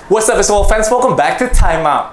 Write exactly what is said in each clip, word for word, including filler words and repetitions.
What's up, basketball fans? Welcome back to Time Out.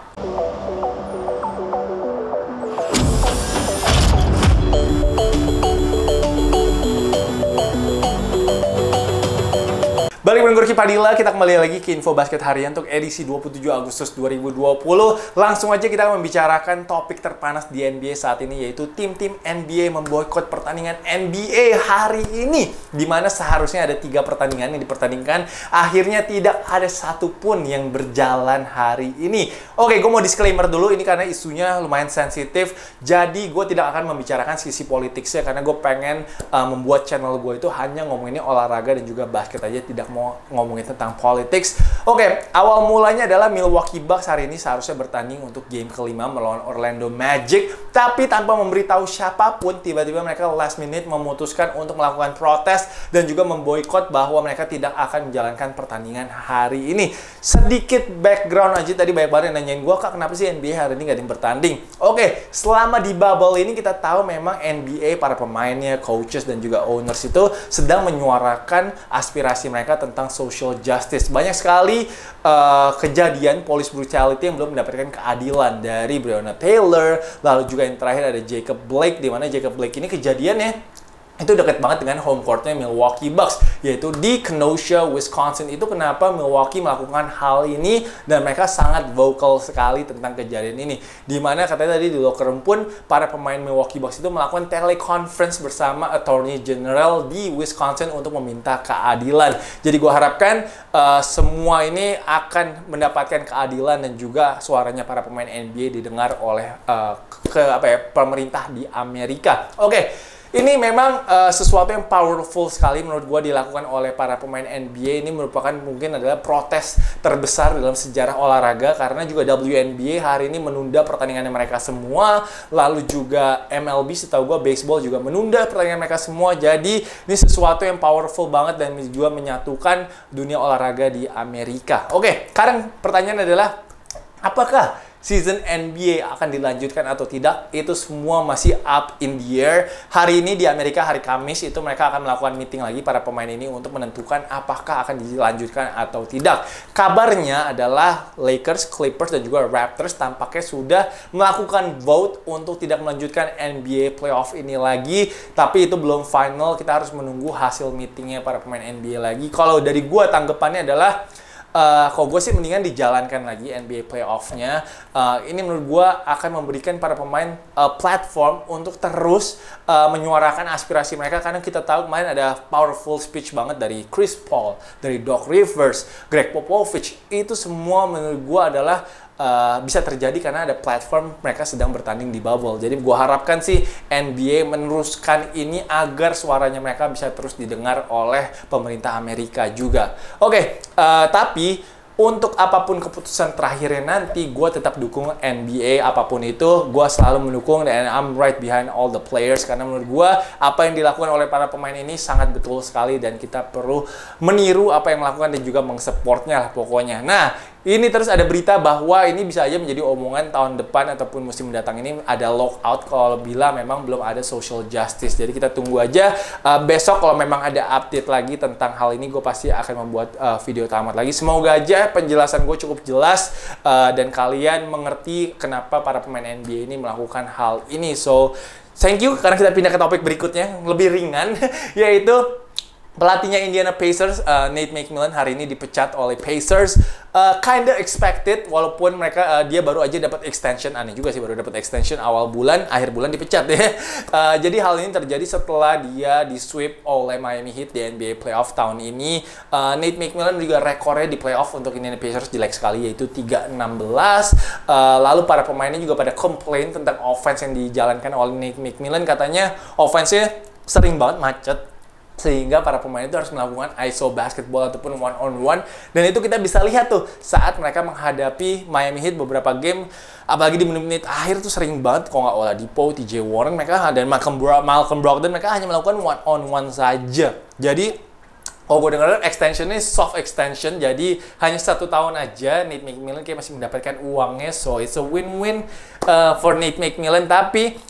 Balik dengan Gorky Padilla, kita kembali lagi ke Info Basket Harian untuk edisi dua puluh tujuh Agustus dua ribu dua puluh. Langsung aja kita membicarakan topik terpanas di N B A saat ini, yaitu tim-tim N B A memboikot pertandingan N B A hari ini. Dimana seharusnya ada tiga pertandingan yang dipertandingkan, akhirnya tidak ada satupun yang berjalan hari ini. Oke, gue mau disclaimer dulu, ini karena isunya lumayan sensitif. Jadi gue tidak akan membicarakan sisi politiknya, karena gue pengen uh, membuat channel gue itu hanya ngomonginnya olahraga dan juga basket aja, tidak mau ngomongin tentang politics. Oke, awal mulanya adalah Milwaukee Bucks hari ini seharusnya bertanding untuk game kelima melawan Orlando Magic, tapi tanpa memberitahu siapapun, tiba-tiba mereka last minute memutuskan untuk melakukan protes dan juga memboikot bahwa mereka tidak akan menjalankan pertandingan hari ini. Sedikit background aja, tadi banyak banget yang nanyain gue, Kak, kenapa sih N B A hari ini gak ada yang bertanding? Oke, selama di bubble ini kita tahu memang N B A, para pemainnya, coaches, dan juga owners itu sedang menyuarakan aspirasi mereka tentang social justice. Banyak sekali uh, kejadian police brutality yang belum mendapatkan keadilan, dari Breonna Taylor, lalu juga yang terakhir ada Jacob Blake, di mana Jacob Blake ini kejadiannya itu dekat banget dengan home courtnya Milwaukee Bucks, yaitu di Kenosha, Wisconsin. Itu kenapa Milwaukee melakukan hal ini, dan mereka sangat vocal sekali tentang kejadian ini. Dimana katanya tadi di locker room pun para pemain Milwaukee Bucks itu melakukan teleconference bersama Attorney General di Wisconsin untuk meminta keadilan. Jadi gue harapkan uh, semua ini akan mendapatkan keadilan dan juga suaranya para pemain N B A didengar oleh uh, ke apa ya pemerintah di Amerika. Oke. Okay. Ini memang uh, sesuatu yang powerful sekali menurut gue dilakukan oleh para pemain N B A. Ini merupakan mungkin adalah protes terbesar dalam sejarah olahraga, karena juga W N B A hari ini menunda pertandingan mereka semua. Lalu juga M L B, setahu gue baseball juga menunda pertandingan mereka semua. Jadi ini sesuatu yang powerful banget dan juga menyatukan dunia olahraga di Amerika. Oke, sekarang pertanyaan adalah, apakah season N B A akan dilanjutkan atau tidak? Itu semua masih up in the air. Hari ini di Amerika, hari Kamis, itu mereka akan melakukan meeting lagi para pemain ini untuk menentukan apakah akan dilanjutkan atau tidak. Kabarnya adalah Lakers, Clippers, dan juga Raptors tampaknya sudah melakukan vote untuk tidak melanjutkan N B A playoff ini lagi. Tapi itu belum final, kita harus menunggu hasil meetingnya para pemain N B A lagi. Kalau dari gua, tanggapannya adalah Uh, kalau gue sih mendingan dijalankan lagi N B A playoff-nya. Uh, ini menurut gue akan memberikan para pemain uh, platform untuk terus uh, menyuarakan aspirasi mereka, karena kita tahu kemarin ada powerful speech banget dari Chris Paul, dari Doc Rivers, Greg Popovich. Itu semua menurut gue adalah Uh, bisa terjadi karena ada platform mereka sedang bertanding di bubble. Jadi gue harapkan sih N B A meneruskan ini agar suaranya mereka bisa terus didengar oleh pemerintah Amerika juga. Oke, okay, uh, tapi untuk apapun keputusan terakhirnya nanti, gue tetap dukung N B A apapun itu. Gue selalu mendukung, dan I'm right behind all the players, karena menurut gue apa yang dilakukan oleh para pemain ini sangat betul sekali, dan kita perlu meniru apa yang melakukan dan juga mengsupportnya lah pokoknya. Nah, ini terus ada berita bahwa ini bisa aja menjadi omongan tahun depan ataupun musim mendatang ini ada lockout kalau bila memang belum ada social justice. Jadi kita tunggu aja. Uh, besok kalau memang ada update lagi tentang hal ini, gue pasti akan membuat uh, video tamat lagi. Semoga aja penjelasan gue cukup jelas uh, dan kalian mengerti kenapa para pemain N B A ini melakukan hal ini. So, thank you. Karena kita pindah ke topik berikutnya, lebih ringan, yaitu pelatihnya Indiana Pacers, uh, Nate McMillan, hari ini dipecat oleh Pacers. Uh, kinda expected, walaupun mereka uh, dia baru aja dapat extension. Aneh juga sih, baru dapat extension awal bulan, akhir bulan dipecat deh. Uh, jadi hal ini terjadi setelah dia di sweep oleh Miami Heat di N B A playoff tahun ini. Uh, Nate McMillan juga rekornya di playoff untuk Indiana Pacers jelek sekali, yaitu tiga enam belas. Uh, lalu para pemainnya juga pada komplain tentang offense yang dijalankan oleh Nate McMillan. Katanya offense-nya sering banget macet, sehingga para pemain itu harus melakukan I S O basketball ataupun one on one, dan itu kita bisa lihat tuh saat mereka menghadapi Miami Heat beberapa game, apalagi di menit-menit akhir tuh sering banget, kalau nggak Oladipo, T J Warren, mereka dan Malcolm Bro Malcolm Brogdon, mereka hanya melakukan one on one saja. Jadi oh, gue dengar extensionnya soft extension, jadi hanya satu tahun aja. Nate McMillan kayak masih mendapatkan uangnya, so it's a win-win uh, for Nate McMillan. Tapi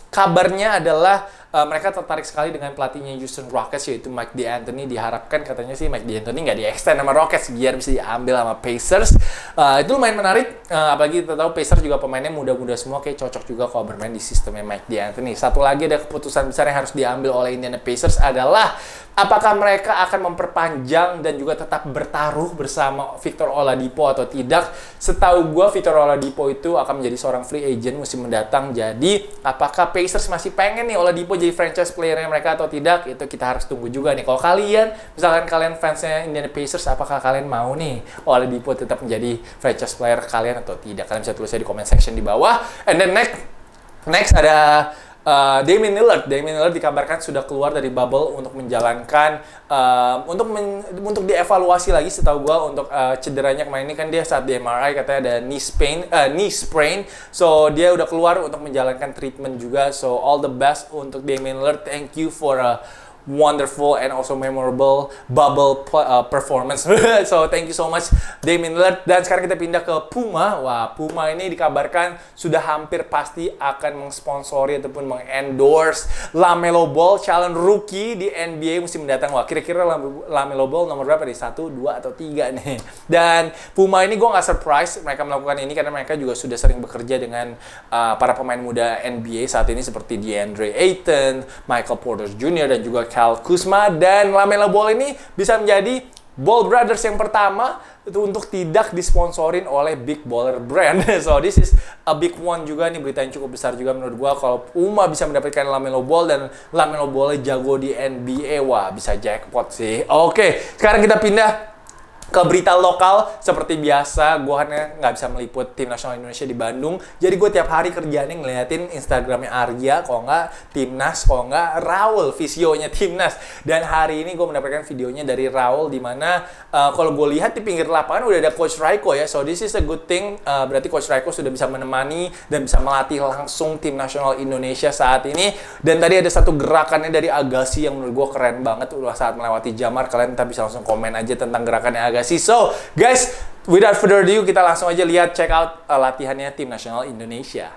kabarnya adalah uh, mereka tertarik sekali dengan pelatihnya Houston Rockets, yaitu Mike D'Antoni. Diharapkan katanya sih Mike D'Antoni nggak di-extend sama Rockets biar bisa diambil sama Pacers. Uh, itu lumayan menarik, uh, apalagi kita tahu Pacers juga pemainnya muda-muda semua, kayak cocok juga kalau bermain di sistemnya Mike D'Antoni. Satu lagi ada keputusan besar yang harus diambil oleh Indiana Pacers adalah apakah mereka akan memperpanjang dan juga tetap bertaruh bersama Victor Oladipo atau tidak. Setahu gue Victor Oladipo itu akan menjadi seorang free agent musim mendatang. Jadi apakah Pacers masih pengen nih Oladipo jadi franchise player-nya mereka atau tidak? Itu kita harus tunggu juga nih. Kalau kalian, misalkan kalian fansnya Indiana Pacers, apakah kalian mau nih Oladipo tetap menjadi franchise player kalian atau tidak? Kalian bisa tulisnya di comment section di bawah. And then next, next ada Uh, Damian Lillard. Damian Lillard dikabarkan sudah keluar dari bubble untuk menjalankan uh, untuk men, untuk dievaluasi lagi. Setahu gua untuk uh, cederanya kemarin ini kan dia saat di M R I katanya ada knee sprain, uh, knee sprain. So dia udah keluar untuk menjalankan treatment juga. So all the best untuk Damian Lillard. Thank you for a wonderful and also memorable bubble uh, performance. So thank you so much Damian Lillard. Dan sekarang kita pindah ke Puma. Wah, Puma ini dikabarkan sudah hampir pasti akan mensponsori ataupun mengendorse LaMelo Ball, calon rookie di N B A musim mendatang. Wah, kira-kira LaMelo Ball nomor berapa nih? Satu, dua, atau tiga nih. Dan Puma ini gue nggak surprise mereka melakukan ini karena mereka juga sudah sering bekerja dengan uh, para pemain muda N B A saat ini seperti DeAndre Ayton, Michael Porter Junior dan juga Kyle Kuzma. Dan LaMelo Ball ini bisa menjadi Ball Brothers yang pertama itu untuk tidak disponsorin oleh big baller brand. So this is a big one juga nih, berita yang cukup besar juga menurut gua kalau Puma bisa mendapatkan LaMelo Ball dan LaMelo Ball jago di N B A. Wah, bisa jackpot sih. Oke, sekarang kita pindah ke berita lokal. Seperti biasa, gue hanya nggak bisa meliput tim nasional Indonesia di Bandung. Jadi gue tiap hari kerjanya ngeliatin Instagramnya Arya, kalau nggak Timnas, kalau nggak Raul, visionya Timnas. Dan hari ini gue mendapatkan videonya dari Raul, dimana uh, kalau gue lihat di pinggir lapangan udah ada Coach Raiko ya. So this is a good thing. Uh, berarti Coach Raiko sudah bisa menemani dan bisa melatih langsung tim nasional Indonesia saat ini. Dan tadi ada satu gerakannya dari Agassi yang menurut gue keren banget. Udah saat melewati Jamar, kalian ntar bisa langsung komen aja tentang gerakannya Agassi. So, guys, without further ado, kita langsung aja lihat, check out uh, latihannya tim nasional Indonesia.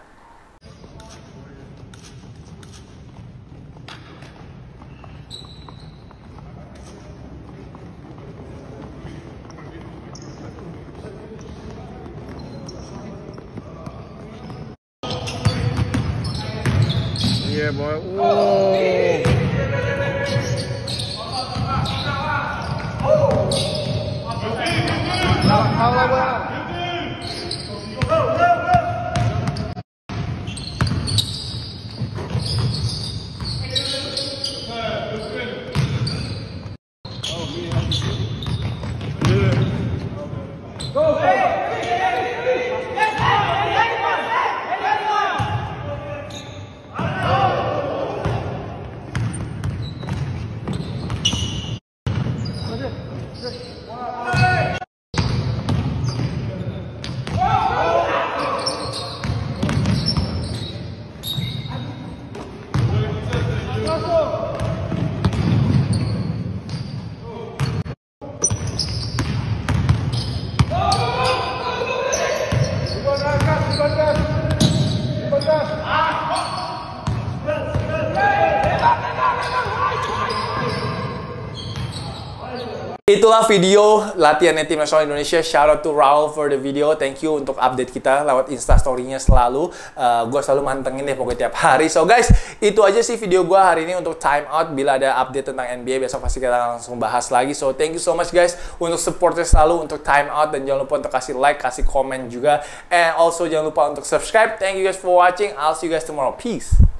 Yeah, boy. Whoa. Itulah video latihannya tim nasional Indonesia. Shout out to Raul for the video. Thank you untuk update kita lewat Instastory-nya selalu. Uh, gue selalu mantengin deh pokoknya tiap hari. So guys, itu aja sih video gue hari ini untuk time out. Bila ada update tentang N B A, besok pasti kita langsung bahas lagi. So thank you so much guys untuk supportnya selalu untuk time out. Dan jangan lupa untuk kasih like, kasih komen juga. And also jangan lupa untuk subscribe. Thank you guys for watching. I'll see you guys tomorrow. Peace.